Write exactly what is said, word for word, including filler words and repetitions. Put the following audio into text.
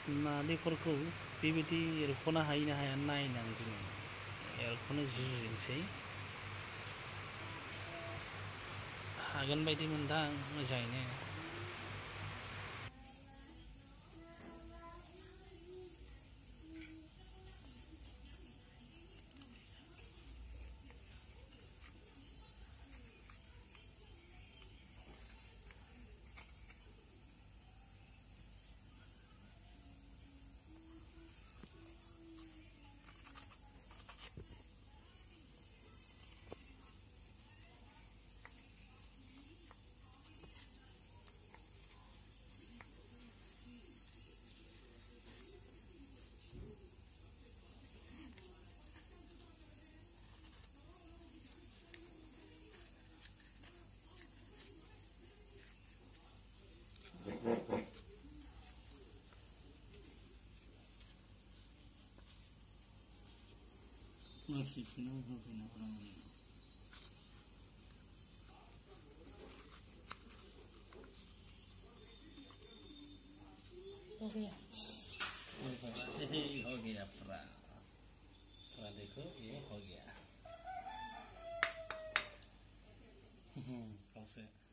नालेंखरखौ बेबायदि एरख'नो हायो ना हाया नायनां दिनै एरख'नो जुरिनोसै हागोन बायदि मोनदां मोजाङैनो मानसिखौनो होफैना हरनांगोन हो गया हो गया पूरा पूरा देखो ये हो गया कौन से